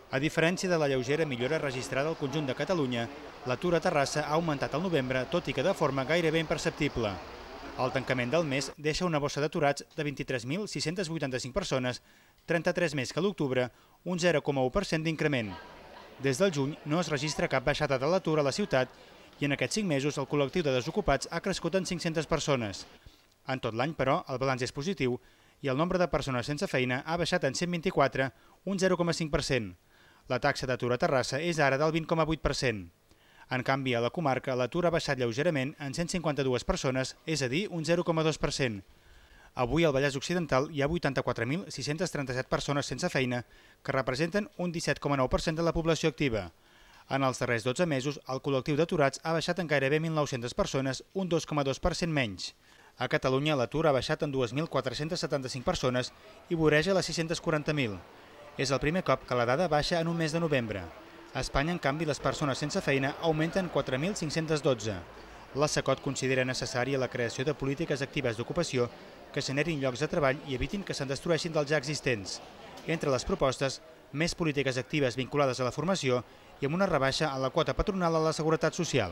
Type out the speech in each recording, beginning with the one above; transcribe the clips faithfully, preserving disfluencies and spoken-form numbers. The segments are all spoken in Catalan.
A diferència de la lleugera millora registrada al conjunt de Catalunya, l'atur a Terrassa ha augmentat al novembre, tot i que de forma gairebé imperceptible. El tancament del mes deixa una bossa d'aturats de vint-i-tres mil sis-cents vuitanta-cinc persones, trenta-tres més que l'octubre, un zero coma u per cent d'increment. Des del juny no es registra cap baixada de l'atur a la ciutat i en aquests cinc mesos el col·lectiu de desocupats ha crescut en cinc-centes persones. En tot l'any, però, el balanç és positiu i el nombre de persones sense feina ha baixat en cent vint-i-quatre, un zero coma cinc per cent. La taxa d'atur a Terrassa és ara del vint coma vuit per cent. En canvi, a la comarca l'atur ha baixat lleugerament en cent cinquanta-dues persones, és a dir, un zero coma dos per cent. Avui al Vallès Occidental hi ha vuitanta-quatre mil sis-cents trenta-set persones sense feina, que representen un disset coma nou per cent de la població activa. En els darrers dotze mesos, el col·lectiu d'aturats ha baixat en gairebé mil nou-centes persones, un dos coma dos per cent menys. A Catalunya l'atur ha baixat en dues mil quatre-cents setanta-cinc persones i voreja les sis-cents quaranta mil. És el primer cop que la dada baixa en un mes de novembre. A Espanya, en canvi, les persones sense feina augmenten quatre mil cinc-cents dotze. La SECOT considera necessària la creació de polítiques actives d'ocupació que generin llocs de treball i evitin que se'n destrueixin dels ja existents. Entre les propostes, més polítiques actives vinculades a la formació i amb una rebaixa a la quota patronal a la Seguretat Social.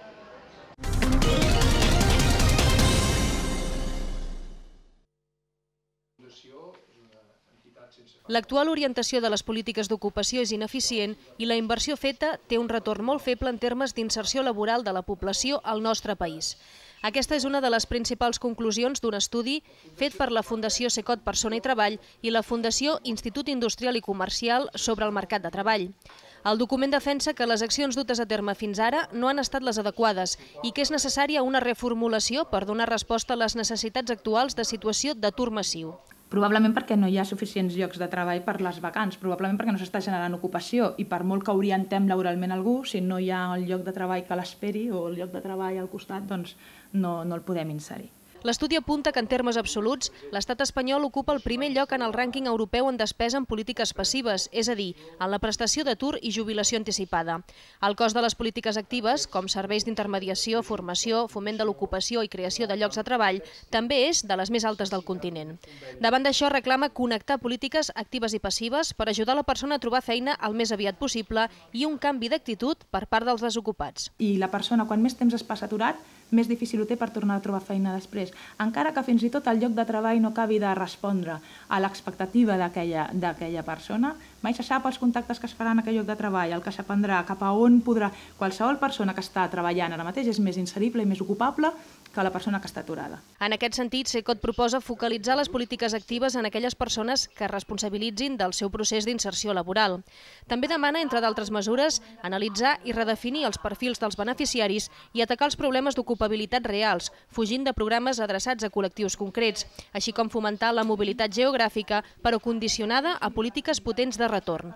L'actual orientació de les polítiques d'ocupació és ineficient i la inversió feta té un retorn molt feble en termes d'inserció laboral de la població al nostre país. Aquesta és una de les principals conclusions d'un estudi fet per la Fundació SECOT Persona i Treball i la Fundació Institut Industrial i Comercial sobre el mercat de treball. El document defensa que les accions dutes a terme fins ara no han estat les adequades i que és necessària una reformulació per donar resposta a les necessitats actuals de situació d'atur massiu. Probablement perquè no hi ha suficients llocs de treball per les vacants, probablement perquè no s'està generant ocupació i per molt que orientem laboralment algú, si no hi ha el lloc de treball que l'esperi o el lloc de treball al costat, doncs no, no el podem inserir. L'estudi apunta que en termes absoluts, l'estat espanyol ocupa el primer lloc en el rànquing europeu en despesa en polítiques passives, és a dir, en la prestació d'atur i jubilació anticipada. El cost de les polítiques actives, com serveis d'intermediació, formació, foment de l'ocupació i creació de llocs de treball, també és de les més altes del continent. Davant d'això, reclama connectar polítiques actives i passives per ajudar la persona a trobar feina el més aviat possible i un canvi d'actitud per part dels desocupats. I la persona, quan més temps es passa aturat, més difícil ho té per tornar a trobar feina després. Encara que fins i tot el lloc de treball no acabi de respondre a l'expectativa d'aquella persona, mai se sap els contactes que es faran en aquell lloc de treball, el que s'aprendrà, cap a on podrà... Qualsevol persona que està treballant ara mateix és més inserible i més ocupable que la persona que està aturada. En aquest sentit, SECOT proposa focalitzar les polítiques actives en aquelles persones que es responsabilitzin del seu procés d'inserció laboral. També demana, entre d'altres mesures, analitzar i redefinir els perfils dels beneficiaris i atacar els problemes d'ocupabilitat reals, fugint de programes adreçats a col·lectius concrets, així com fomentar la mobilitat geogràfica, però condicionada a polítiques potents de retorn.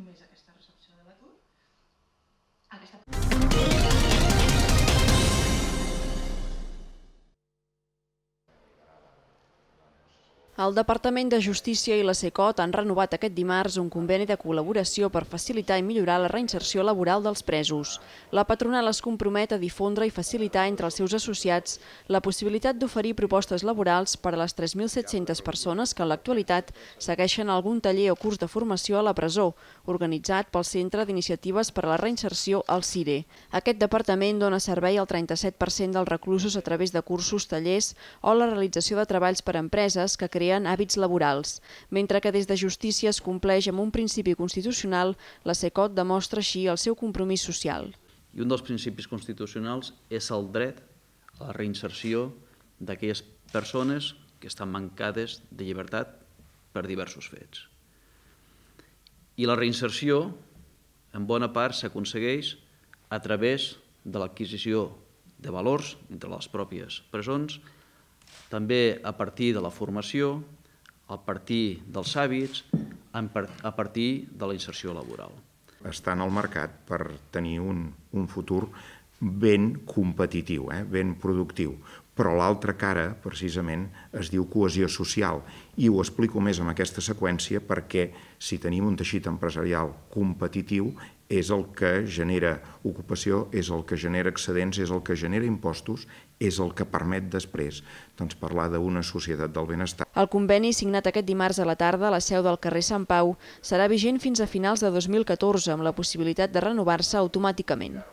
El Departament de Justícia i la SECOT han renovat aquest dimarts un conveni de col·laboració per facilitar i millorar la reinserció laboral dels presos. La patronal es compromet a difondre i facilitar entre els seus associats la possibilitat d'oferir propostes laborals per a les tres mil set-centes persones que en l'actualitat segueixen algun taller o curs de formació a la presó, organitzat pel Centre d'Iniciatives per a la Reinserció, el CIRE. Aquest departament dona servei al trenta-set per cent dels reclusos a través de cursos, tallers o la realització de treballs per a empreses que creen hàbits laborals. Mentre que des de Justícia es compleix amb un principi constitucional, la SECOT demostra així el seu compromís social. I un dels principis constitucionals és el dret a la reinserció d'aquelles persones que estan mancades de llibertat per diversos fets. I la reinserció, en bona part, s'aconsegueix a través de l'adquisició de valors entre les pròpies presons, també a partir de la formació, a partir dels hàbits, a partir de la inserció laboral. Estar en el mercat per tenir un, un futur ben competitiu, eh? ben productiu. Però l'altra cara, precisament, es diu cohesió social. I ho explico més amb aquesta seqüència perquè si tenim un teixit empresarial competitiu és el que genera ocupació, és el que genera excedents, és el que genera impostos, és el que permet després doncs, parlar d'una societat del benestar. El conveni signat aquest dimarts a la tarda a la seu del carrer Sant Pau serà vigent fins a finals de dos mil catorze, amb la possibilitat de renovar-se automàticament.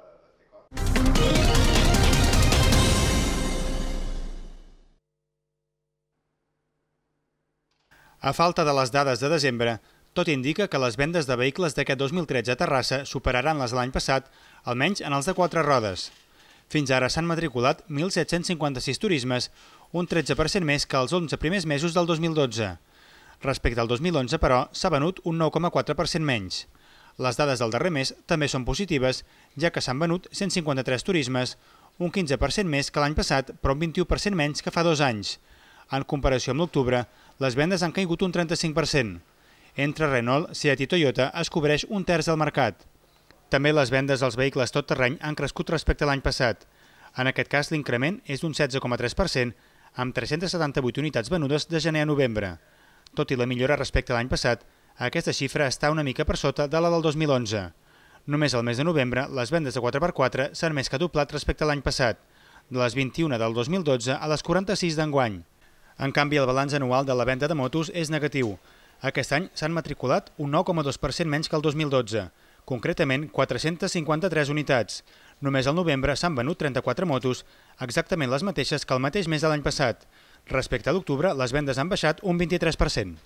A falta de les dades de desembre, tot indica que les vendes de vehicles d'aquest dos mil tretze a Terrassa superaran les de l'any passat, almenys en els de quatre rodes. Fins ara s'han matriculat mil set-cents cinquanta-sis turismes, un tretze per cent més que els onze primers mesos del dos mil dotze. Respecte al dos mil onze, però, s'ha venut un nou coma quatre per cent menys. Les dades del darrer mes també són positives, ja que s'han venut cent cinquanta-tres turismes, un quinze per cent més que l'any passat, però un vint-i-u per cent menys que fa dos anys. En comparació amb l'octubre, les vendes han caigut un trenta-cinc per cent. Entre Renault, Seat i Toyota es cobreix un terç del mercat. També les vendes als vehicles tot terreny han crescut respecte a l'any passat. En aquest cas, l'increment és d'un setze coma tres per cent, amb tres-centes setanta-vuit unitats venudes de gener a novembre. Tot i la millora respecte a l'any passat, aquesta xifra està una mica per sota de la del dos mil onze. Només al mes de novembre, les vendes de quatre per quatre s'han més que doblat respecte a l'any passat, de les vint-i-una del dos mil dotze a les quaranta-sis d'enguany. En canvi, el balanç anual de la venda de motos és negatiu. Aquest any s'han matriculat un nou coma dos per cent menys que el dos mil dotze, concretament quatre-centes cinquanta-tres unitats. Només al novembre s'han venut trenta-quatre motos, exactament les mateixes que el mateix mes de l'any passat. Respecte a l'octubre, les vendes han baixat un vint-i-tres per cent.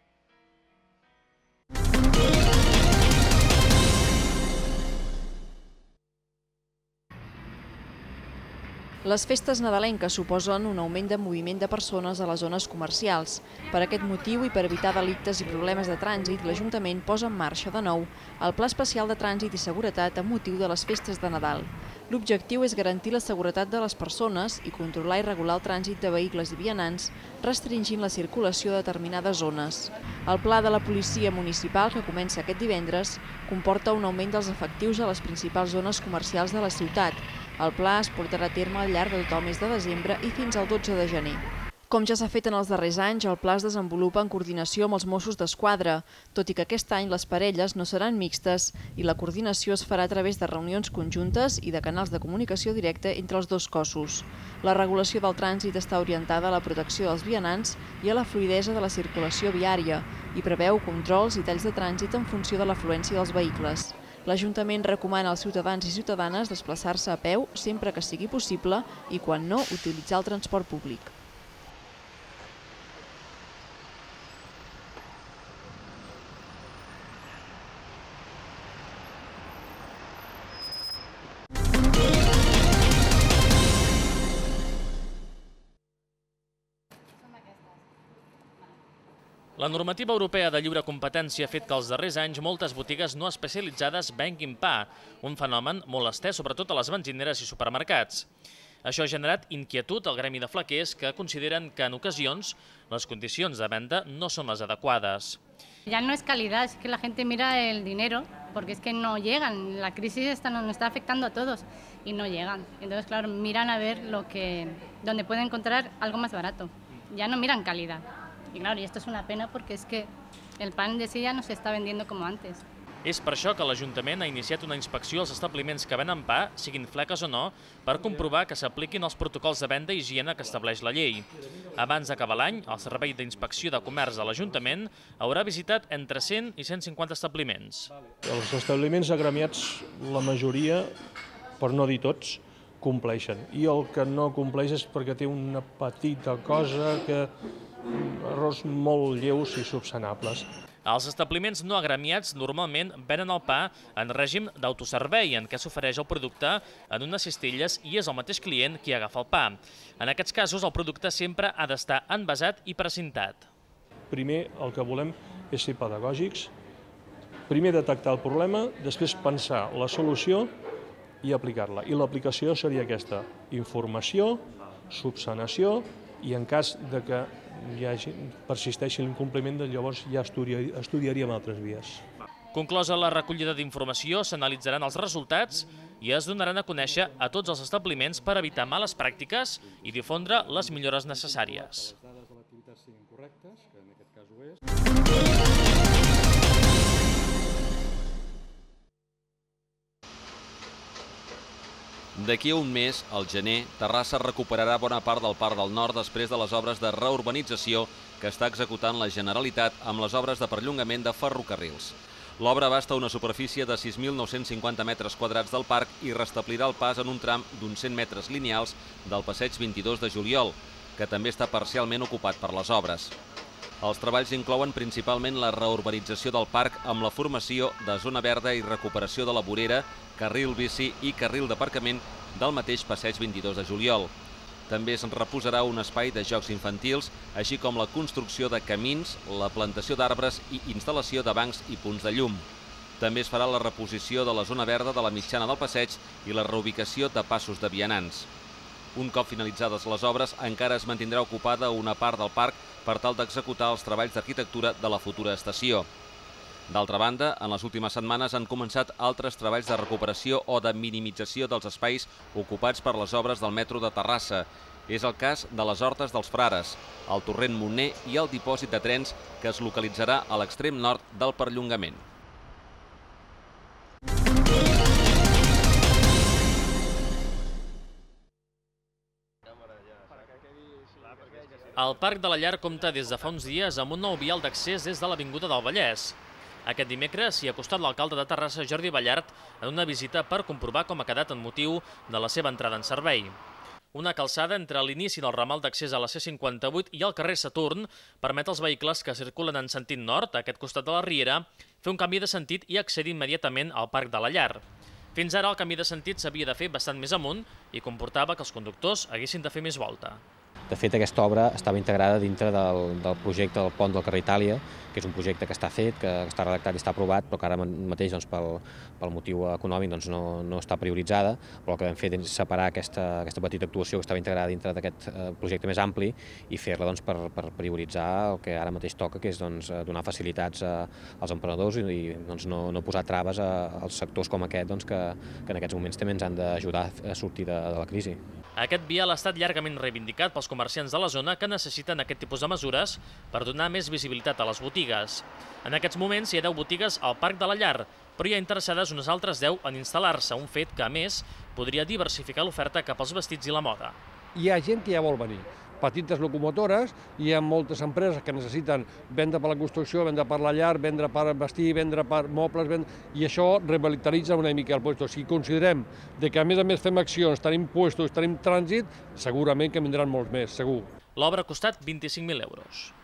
Les festes nadalenques suposen un augment de moviment de persones a les zones comercials. Per aquest motiu i per evitar delictes i problemes de trànsit, l'Ajuntament posa en marxa de nou el Pla Especial de Trànsit i Seguretat amb motiu de les festes de Nadal. L'objectiu és garantir la seguretat de les persones i controlar i regular el trànsit de vehicles i vianants, restringint la circulació de determinades zones. El pla de la policia municipal, que comença aquest divendres, comporta un augment dels efectius a les principals zones comercials de la ciutat. El pla es portarà a terme al llarg de tot el mes de desembre i fins al dotze de gener. Com ja s'ha fet en els darrers anys, el pla es desenvolupa en coordinació amb els Mossos d'Esquadra, tot i que aquest any les parelles no seran mixtes i la coordinació es farà a través de reunions conjuntes i de canals de comunicació directa entre els dos cossos. La regulació del trànsit està orientada a la protecció dels vianants i a la fluïdesa de la circulació viària i preveu controls i talls de trànsit en funció de l'afluència dels vehicles. L'Ajuntament recomana als ciutadans i ciutadanes desplaçar-se a peu sempre que sigui possible i, quan no, utilitzar el transport públic. La normativa europea de lliure competència ha fet que els darrers anys moltes botigues no especialitzades venguin pa, un fenomen molt estès sobretot a les benzineres i supermercats. Això ha generat inquietud al gremi de flequers que consideren que en ocasions les condicions de venda no son las adecuadas. Ya no es calidad, es que la gente mira el dinero, porque es que no llegan. La crisis está, nos está afectando a todos y no llegan. Entonces, claro, miran a ver lo que, donde pueden encontrar algo más barato. Ya no miran calidad. Y claro, y esto es una pena porque es que el pan de sí ya no se está vendiendo como antes. És per això que l'Ajuntament ha iniciat una inspecció als establiments que venen pa, siguin fleques o no, per comprovar que s'apliquin els protocols de venda i higiene que estableix la llei. Abans d'acabar l'any, el Servei d'Inspecció de Comerç de l'Ajuntament haurà visitat entre cent i cent cinquanta establiments. Els establiments agremiats, la majoria, per no dir tots, compleixen. I el que no compleix és perquè té una petita cosa que... errors molt lleus i subsanables. Els establiments no agremiats normalment venen el pa en règim d'autoservei, en què s'ofereix el producte en unes cistelles i és el mateix client qui agafa el pa. En aquests casos, el producte sempre ha d'estar envasat i precintat. Primer, el que volem és ser pedagògics, primer detectar el problema, després pensar la solució i aplicar-la. I l'aplicació seria aquesta: informació, subsanació, i en cas de que hi hagi, persisteixi l'incompliment, llavors ja estudiaríem altres vies. Conclosa la recollida d'informació, s'analitzaran els resultats i es donaran a conèixer a tots els establiments per evitar males pràctiques i difondre les millores necessàries. D'aquí a un mes, al gener, Terrassa recuperarà bona part del Parc del Nord després de les obres de reurbanització que està executant la Generalitat amb les obres de perllongament de ferrocarrils. L'obra abasta una superfície de sis mil nou-cents cinquanta metres quadrats del parc i restablirà el pas en un tram d'uns cent metres lineals del passeig vint-i-dos de juliol, que també està parcialment ocupat per les obres. Els treballs inclouen principalment la reurbanització del parc amb la formació de zona verda i recuperació de la vorera, carril bici i carril d'aparcament del mateix passeig vint-i-dos de juliol. També es reposarà un espai de jocs infantils, així com la construcció de camins, la plantació d'arbres i instal·lació de bancs i punts de llum. També es farà la reposició de la zona verda de la mitjana del passeig i la reubicació de passos de vianants. Un cop finalitzades les obres, encara es mantindrà ocupada una part del parc per tal d'executar els treballs d'arquitectura de la futura estació. D'altra banda, en les últimes setmanes han començat altres treballs de recuperació o de minimització dels espais ocupats per les obres del metro de Terrassa. És el cas de les Hortes dels Frares, el torrent Montner i el dipòsit de trens que es localitzarà a l'extrem nord del perllongament. El Parc de la Llar compta des de fa uns dies amb un nou vial d'accés des de l'Avinguda del Vallès. Aquest dimecres s'hi ha acostat l'alcalde de Terrassa, Jordi Ballart, en una visita per comprovar com ha quedat en motiu de la seva entrada en servei. Una calçada entre l'inici del ramal d'accés a la C cinquanta-vuit i el carrer Saturn permet als vehicles que circulen en sentit nord, a aquest costat de la Riera, fer un canvi de sentit i accedir immediatament al Parc de la Llar. Fins ara el canvi de sentit s'havia de fer bastant més amunt i comportava que els conductors haguessin de fer més volta. De fet, aquesta obra estava integrada dintre del, del projecte del pont del carrer Itàlia, que és un projecte que està fet, que està redactat i està aprovat, però que ara mateix doncs, pel, pel motiu econòmic doncs, no, no està prioritzada, però el que vam fer és separar aquesta, aquesta petita actuació que estava integrada dintre d'aquest eh, projecte més ampli i fer-la doncs, per, per prioritzar el que ara mateix toca, que és doncs, donar facilitats a, als emprenedors i, i doncs, no, no posar traves a, als sectors com aquest doncs, que, que en aquests moments també ens han d'ajudar a sortir de, de la crisi. Aquest vial ha estat llargament reivindicat pels comerciants de la zona que necessiten aquest tipus de mesures per donar més visibilitat a les botigues. En aquests moments hi ha deu botigues al Parc de la Llar, però hi ha interessades unes altres deu en instal·lar-se, un fet que, a més, podria diversificar l'oferta cap als vestits i la moda. Hi ha gent que ja vol venir. Petites locomotores, hi ha moltes empreses que necessiten vendre per la construcció, vendre per la llar, vendre per vestir, vendre per mobles, vendre... i això revitalitza una mica el lloc. Si considerem de que a més a més fem accions, tenim puestos, tenim trànsit, segurament que vindran molts més, segur. L'obra ha costat vint-i-cinc mil euros.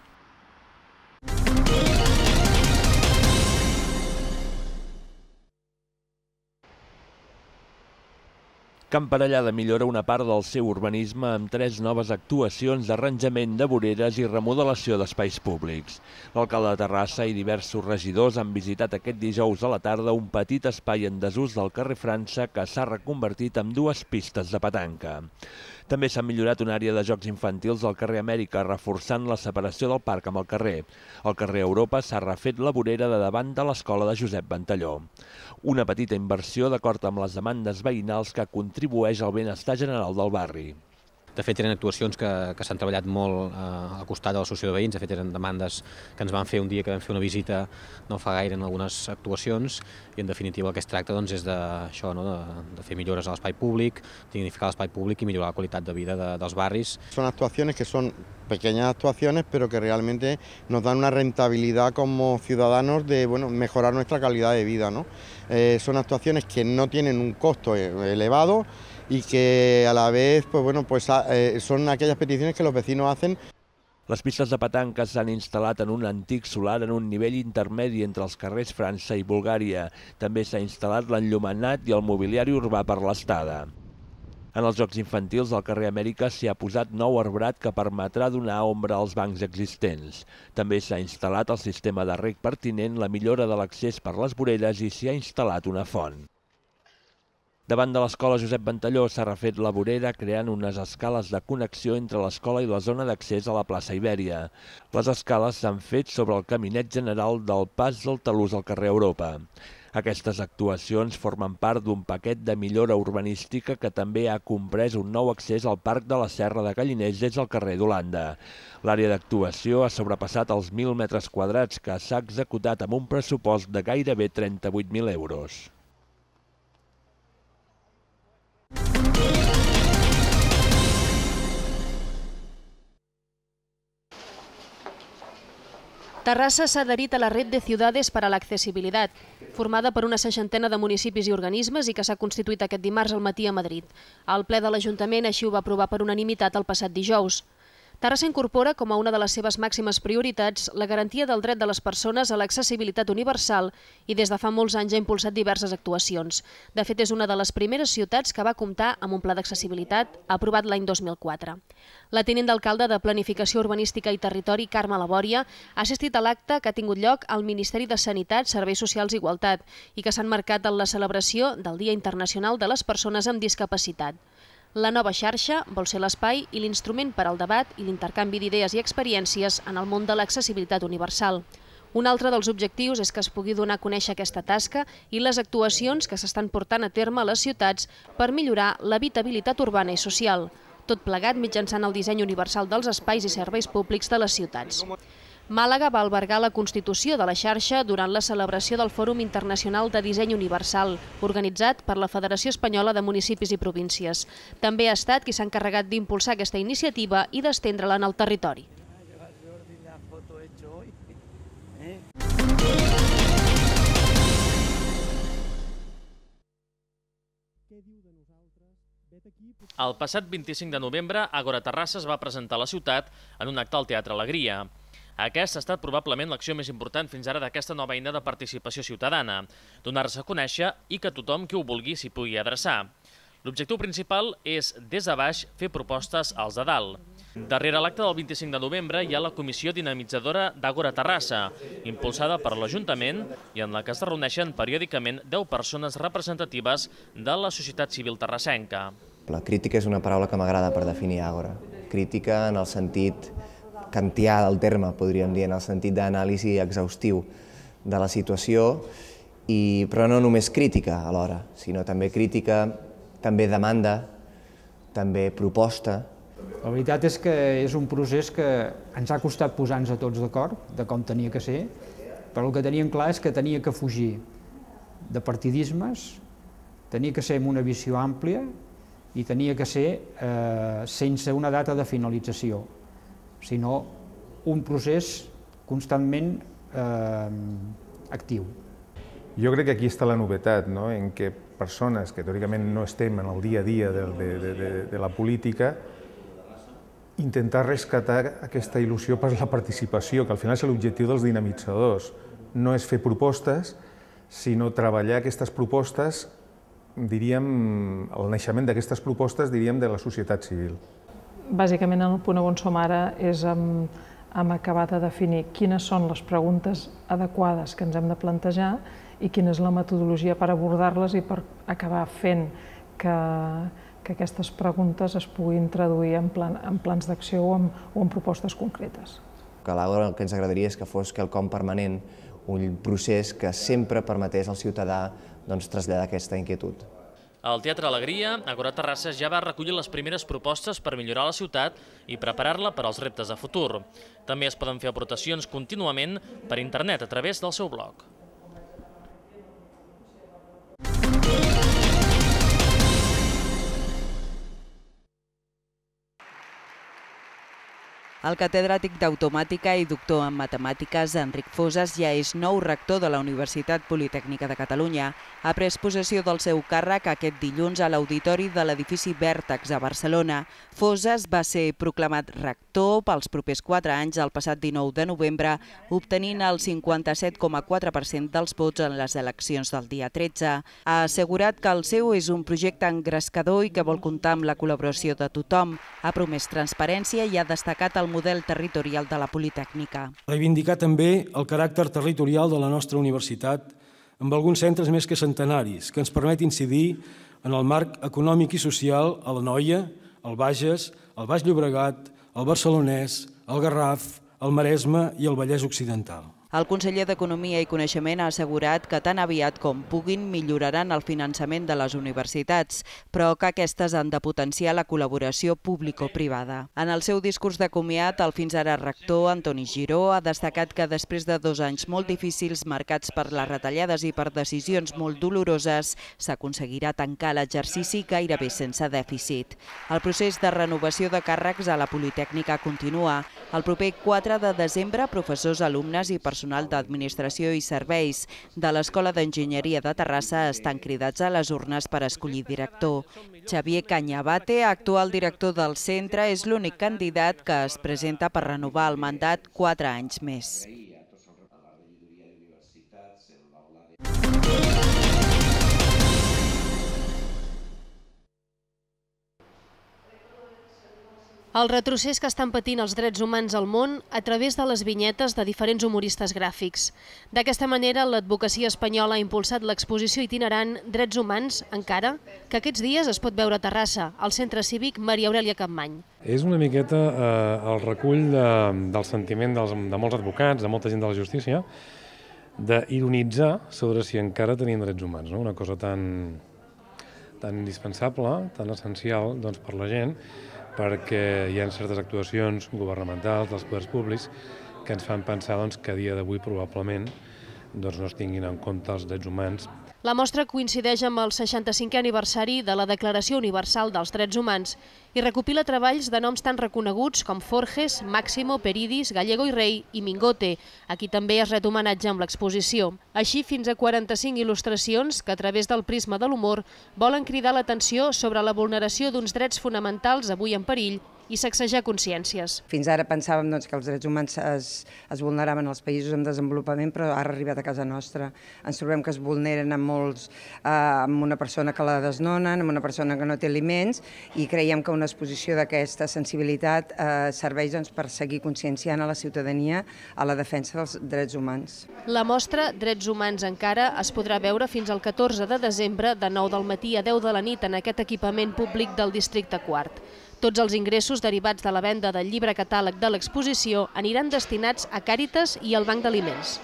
Can Parellada millora una part del seu urbanisme amb tres noves actuacions d'arranjament de voreres i remodelació d'espais públics. L'alcalde de Terrassa i diversos regidors han visitat aquest dijous a la tarda un petit espai en desús del carrer França que s'ha reconvertit en dues pistes de petanca. També s'ha millorat una àrea de jocs infantils al carrer Amèrica, reforçant la separació del parc amb el carrer. Al carrer Europa s'ha refet la vorera de davant de l'escola de Josep Ventalló. Una petita inversió d'acord amb les demandes veïnals que contribueix al benestar general del barri. De fet, eren actuacions que, que s'han treballat molt eh, al costat de l'associació de veïns. De fet, eren demandes que ens van fer un dia que vam fer una visita no fa gaire en algunes actuacions i, en definitiva, el que es tracta doncs, és de, això, no, de, de fer millores a l'espai públic, dignificar l'espai públic i millorar la qualitat de vida de, dels barris. Son actuaciones que son pequeñas actuaciones, pero que realmente nos dan una rentabilidad como ciudadanos de bueno, mejorar nuestra calidad de vida, ¿no? Eh, son actuaciones que no tienen un costo elevado y que a la vez pues bueno, pues, eh, son aquellas peticiones que los vecinos hacen. Les pistes de petanca s'han instal·lat en un antic solar en un nivell intermedi entre els carrers França i Bulgària. També s'ha instal·lat l'enllumenat i el mobiliari urbà per l'estada. En els jocs infantils del carrer Amèrica s'hi ha posat nou arbrat que permetrà donar ombra als bancs existents. També s'ha instal·lat el sistema de reg pertinent, la millora de l'accés per les voreres i s'hi ha instal·lat una font. Davant de l'escola Josep Ventalló s'ha refet la vorera creant unes escales de connexió entre l'escola i la zona d'accés a la plaça Ibèria. Les escales s'han fet sobre el caminet general del pas del talús al carrer Europa. Aquestes actuacions formen part d'un paquet de millora urbanística que també ha comprès un nou accés al Parc de la Serra de Galliners des del carrer d'Holanda. L'àrea d'actuació ha sobrepassat els mil metres quadrats que s'ha executat amb un pressupost de gairebé trenta-vuit mil euros. Terrassa s'ha adherit a la Red de Ciudades para la Accesibilidad, formada per una seixantena de municipis i organismes i que s'ha constituït aquest dimarts al matí a Madrid. El ple de l'Ajuntament així ho va aprovar per unanimitat el passat dijous. Terrassa incorpora com a una de les seves màximes prioritats la garantia del dret de les persones a l'accessibilitat universal i des de fa molts anys ha impulsat diverses actuacions. De fet, és una de les primeres ciutats que va comptar amb un pla d'accessibilitat aprovat l'any dos mil quatre. La tinent d'alcalde de Planificació Urbanística i Territori, Carme Labòria, ha assistit a l'acte que ha tingut lloc al Ministeri de Sanitat, Serveis Socials i Igualtat i que s'ha emmarcat en la celebració del Dia Internacional de les Persones amb Discapacitat. La nova xarxa vol ser l'espai i l'instrument per al debat i l'intercanvi d'idees i experiències en el món de l'accessibilitat universal. Un altre dels objectius és que es pugui donar a conèixer aquesta tasca i les actuacions que s'estan portant a terme a les ciutats per millorar l'habitabilitat urbana i social, tot plegat mitjançant el disseny universal dels espais i serveis públics de les ciutats. Màlaga va albergar la constitució de la xarxa durant la celebració del Fòrum Internacional de Disseny Universal, organitzat per la Federació Espanyola de Municipis i Províncies. També ha estat qui s'ha encarregat d'impulsar aquesta iniciativa i d'estendre-la en el territori. El passat vint-i-cinc de novembre, Àgora Terrassa es va presentar a la ciutat en un acte al Teatre Alegria. Aquesta ha estat probablement l'acció més important fins ara d'aquesta nova eina de participació ciutadana, donar-se a conèixer i que tothom qui ho vulgui s'hi pugui adreçar. L'objectiu principal és, des de baix, fer propostes als de dalt. Darrere l'acte del vint-i-cinc de novembre hi ha la Comissió Dinamitzadora d'Àgora Terrassa, impulsada per l'Ajuntament i en la que es reuneixen periòdicament deu persones representatives de la societat civil terrassenca. La crítica és una paraula que m'agrada per definir Àgora. Crítica en el sentit kantià del terme, podríem dir, en el sentit d'anàlisi exhaustiu de la situació, i, però no només crítica alhora, sinó també crítica, també demanda, també proposta. La veritat és que és un procés que ens ha costat posar-nos a tots d'acord de com tenia que ser, però el que teníem clar és que tenia que fugir de partidismes, tenia que ser amb una visió àmplia i tenia que ser eh, sense una data de finalització, sinó un procés constantment eh, actiu. Jo crec que aquí està la novetat, no? En què persones que teòricament no estem en el dia a dia de, de, de, de la política, intentar rescatar aquesta il·lusió per la participació, que al final és l'objectiu dels dinamitzadors. No és fer propostes, sinó treballar aquestes propostes, diríem, el naixement d'aquestes propostes, diríem, de la societat civil. Bàsicament, el punt on som ara és hem, hem acabat de definir quines són les preguntes adequades que ens hem de plantejar i quina és la metodologia per abordar-les i per acabar fent que, que aquestes preguntes es puguin traduir en, plan, en plans d'acció o, o en propostes concretes. Que alhora el que ens agradaria és que fos quelcom permanent, un procés que sempre permetés al ciutadà doncs, traslladar aquesta inquietud. Al Teatre Alegria, Àgora Terrassa ja va recollir les primeres propostes per millorar la ciutat i preparar-la per als reptes de futur. També es poden fer aportacions contínuament per internet a través del seu blog. El catedràtic d'Automàtica i doctor en Matemàtiques, Enric Foses, ja és nou rector de la Universitat Politècnica de Catalunya. Ha pres possessió del seu càrrec aquest dilluns a l'auditori de l'edifici Vèrtex a Barcelona. Foses va ser proclamat rector pels propers quatre anys el passat dinou de novembre, obtenint el cinquanta-set coma quatre per cent dels vots en les eleccions del dia tretze. Ha assegurat que el seu és un projecte engrescador i que vol comptar amb la col·laboració de tothom. Ha promès transparència i ha destacat el model territorial de la Politècnica. Reivindicar també el caràcter territorial de la nostra universitat amb alguns centres més que centenaris que ens permet incidir en el marc econòmic i social a l'Anoia, el Bages, el Baix Llobregat, el Barcelonès, el Garraf, el Maresme i el Vallès Occidental. El conseller d'Economia i Coneixement ha assegurat que tan aviat com puguin milloraran el finançament de les universitats, però que aquestes han de potenciar la col·laboració público-privada. En el seu discurs de comiat, el fins ara rector, Antoni Giró, ha destacat que després de dos anys molt difícils marcats per les retallades i per decisions molt doloroses, s'aconseguirà tancar l'exercici gairebé sense dèficit. El procés de renovació de càrrecs a la Politècnica continua. El proper quatre de desembre, professors, alumnes i personal personal d'Administració i Serveis de l'Escola d'Enginyeria de Terrassa estan cridats a les urnes per escollir director. Xavier Cañabate, actual director del centre, és l'únic candidat que es presenta per renovar el mandat quatre anys més. El retrocés que estan patint els drets humans al món a través de les vinyetes de diferents humoristes gràfics. D'aquesta manera, l'advocacia espanyola ha impulsat l'exposició itinerant Drets humans, encara, que aquests dies es pot veure a Terrassa, al Centre Cívic Maria Aurèlia Capmany. És una miqueta eh, el recull de, del sentiment dels, de molts advocats, de molta gent de la justícia, d'ironitzar sobre si encara tenim drets humans, no? Una cosa tan, tan indispensable, tan essencial doncs, per la gent, perquè hi ha certes actuacions governamentals dels poders públics que ens fan pensar doncs, que a dia d'avui probablement doncs, no es tinguin en compte els drets humans. La mostra coincideix amb el seixanta-cinquè aniversari de la Declaració Universal dels Drets Humans i recopila treballs de noms tan reconeguts com Forges, Máximo, Peridis, Gallego i Rey i Mingote, a qui també es ret homenatge amb l'exposició. Així, fins a quaranta-cinc il·lustracions que, a través del prisma de l'humor, volen cridar l'atenció sobre la vulneració d'uns drets fonamentals avui en perill i sacsejar consciències. Fins ara pensàvem doncs, que els drets humans es, es vulneraven als països en desenvolupament, però ara ha arribat a casa nostra. Ens trobem que es vulneren amb molts, eh, amb una persona que la desnonen, amb una persona que no té aliments, i creiem que una exposició d'aquesta sensibilitat eh, serveix doncs, per seguir conscienciant a la ciutadania a la defensa dels drets humans. La mostra Drets humans encara es podrà veure fins al catorze de desembre de nou del matí a deu de la nit en aquest equipament públic del districte quart. Tots els ingressos derivats de la venda del llibre catàleg de l'exposició aniran destinats a Càritas i al Banc d'Aliments.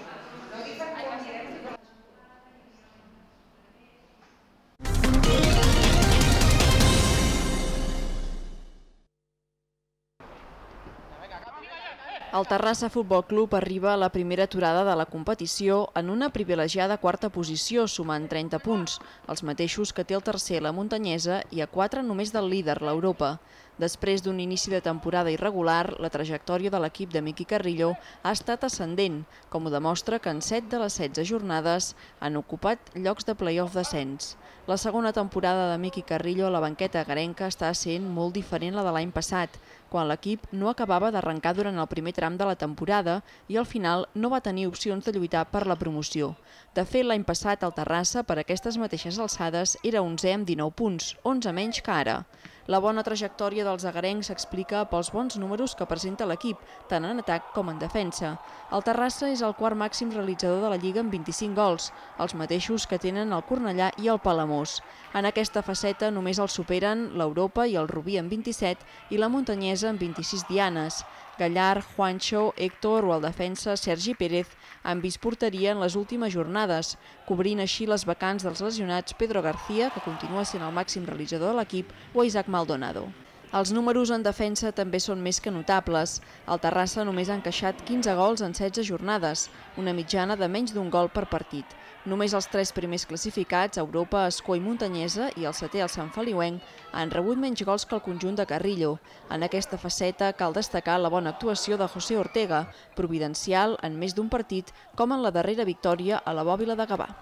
El Terrassa Futbol Club arriba a la primera aturada de la competició en una privilegiada quarta posició, sumant trenta punts, els mateixos que té el tercer, la Muntanyesa, i a quatre només del líder, l'Europa. Després d'un inici de temporada irregular, la trajectòria de l'equip de Miqui Carrillo ha estat ascendent, com ho demostra que en set de les setze jornades han ocupat llocs de play-off d'ascens. La segona temporada de Miqui Carrillo a la banqueta agarenca està sent molt diferent a la de l'any passat, quan l'equip no acabava d'arrencar durant el primer tram de la temporada i al final no va tenir opcions de lluitar per la promoció. De fet, l'any passat el Terrassa, per aquestes mateixes alçades, era onzè amb dinou punts, onze menys que ara. La bona trajectòria dels agarencs s'explica pels bons números que presenta l'equip, tant en atac com en defensa. El Terrassa és el quart màxim realitzador de la Lliga amb vint-i-cinc gols, els mateixos que tenen el Cornellà i el Palamós. En aquesta faceta només el superen l'Europa i el Rubí amb vint-i-set i la Muntanyesa amb vint-i-sis dianes. Gallar, Juancho, Héctor o el defensa Sergi Pérez han vist porteria en les últimes jornades, cobrint així les vacants dels lesionats Pedro García, que continua sent el màxim realitzador de l'equip, o Isaac Maldonado. Els números en defensa també són més que notables. El Terrassa només ha encaixat quinze gols en setze jornades, una mitjana de menys d'un gol per partit. Només els tres primers classificats, Europa, Escó i Muntanyesa, i el setè, el Sant Feliuenc, han rebut menys gols que el conjunt de Carrillo. En aquesta faceta cal destacar la bona actuació de José Ortega, providencial en més d'un partit, com en la darrera victòria a la Bòbila de Gavà.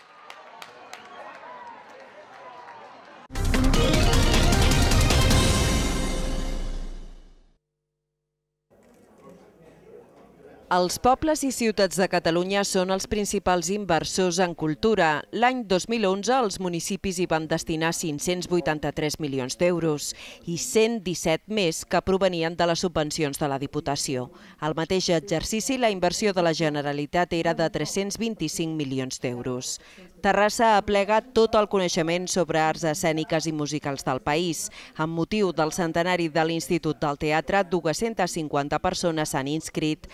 Els pobles i ciutats de Catalunya són els principals inversors en cultura. L'any dos mil onze els municipis hi van destinar cinc-cents vuitanta-tres milions d'euros i cent disset més que provenien de les subvencions de la Diputació. Al mateix exercici, la inversió de la Generalitat era de tres-cents vint-i-cinc milions d'euros. Terrassa aplega tot el coneixement sobre arts escèniques i musicals del país. Amb motiu del centenari de l'Institut del Teatre, dues-centes cinquanta persones s'han inscrit a la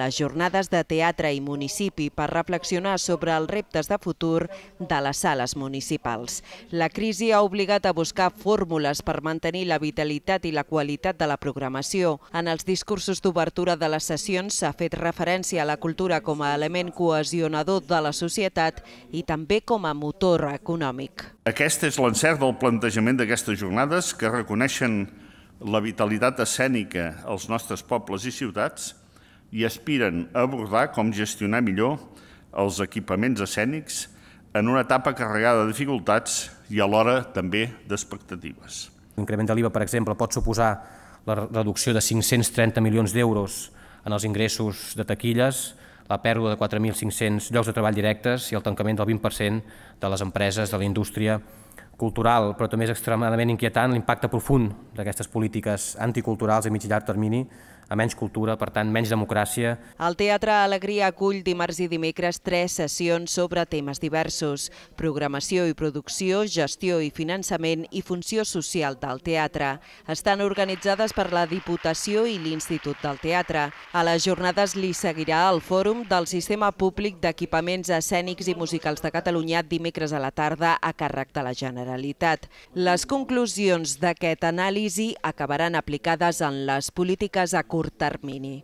les jornades de teatre i municipi per reflexionar sobre els reptes de futur de les sales municipals. La crisi ha obligat a buscar fórmules per mantenir la vitalitat i la qualitat de la programació. En els discursos d'obertura de les sessions s'ha fet referència a la cultura com a element cohesionador de la societat i també com a motor econòmic. Aquest és l'encert del plantejament d'aquestes jornades que reconeixen la vitalitat escènica als nostres pobles i ciutats i aspiren a abordar com gestionar millor els equipaments escènics en una etapa carregada de dificultats i alhora també d'expectatives. L'increment de l'I V A, per exemple, pot suposar la reducció de cinc-cents trenta milions d'euros en els ingressos de taquilles, la pèrdua de quatre mil cinc-cents llocs de treball directes i el tancament del vint per cent de les empreses de la indústria cultural, però també és extremadament inquietant l'impacte profund d'aquestes polítiques anticulturals a mig i llarg termini, a menys cultura, per tant, menys democràcia. El Teatre Alegria acull dimarts i dimecres tres sessions sobre temes diversos: programació i producció, gestió i finançament i funció social del teatre. Estan organitzades per la Diputació i l'Institut del Teatre. A les jornades li seguirà el Fòrum del Sistema Públic d'Equipaments Escènics i Musicals de Catalunya dimecres a la tarda a càrrec de la Generalitat. Les conclusions d'aquest anàlisi acabaran aplicades en les polítiques a curt termini.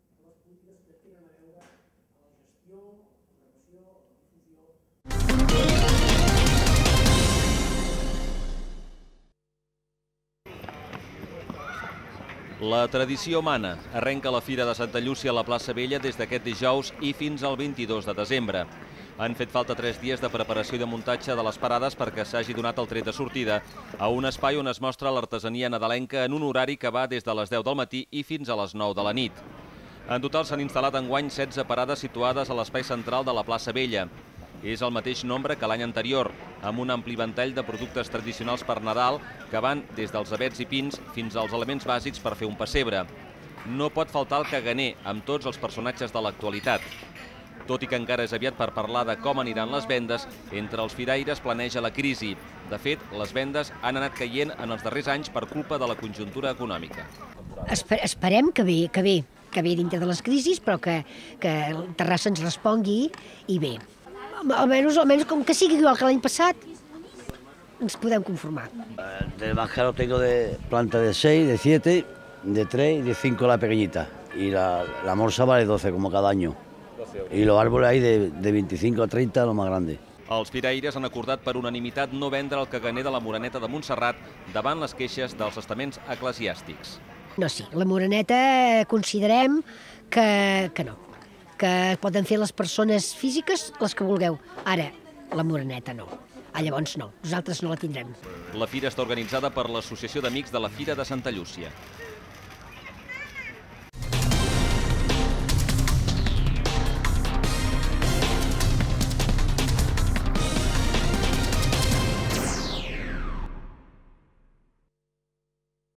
La tradició mana. Arrenca la Fira de Santa Llúcia a la plaça Vella des d'aquest dijous i fins al vint-i-dos de desembre. Han fet falta tres dies de preparació i de muntatge de les parades perquè s'hagi donat el tret de sortida a un espai on es mostra l'artesania nadalenca en un horari que va des de les deu del matí i fins a les nou de la nit. En total s'han instal·lat enguany setze parades situades a l'espai central de la plaça Vella. És el mateix nombre que l'any anterior, amb un ampli ventall de productes tradicionals per Nadal que van des dels avets i pins fins als elements bàsics per fer un pessebre. No pot faltar el caganer, amb tots els personatges de l'actualitat. Tot i que encara és aviat per parlar de com aniran les vendes, entre els firaires planeja la crisi. De fet, les vendes han anat caient en els darrers anys per culpa de la conjuntura econòmica. Esper esperem que bé, que bé, que bé dintre de les crisis, però que, que Terrassa ens respongui i bé. Almenys, almenys com que sigui igual que l'any passat, ens podem conformar. Del manjar tengo de planta de seis, de siete, de tres y de cinco la pequeñita. Y la, la morsa vale doce como cada año. Y los árboles hay de, de veinticinco a treinta, lo más grande. Els firaires han acordat per unanimitat no vendre el caganer de la Moreneta de Montserrat davant les queixes dels estaments eclesiàstics. No, sí, la Moreneta considerem que, que no, que poden fer les persones físiques les que vulgueu. Ara, la Moreneta no. Ah, llavors no, nosaltres no la tindrem. La fira està organitzada per l'Associació d'Amics de la Fira de Santa Llúcia.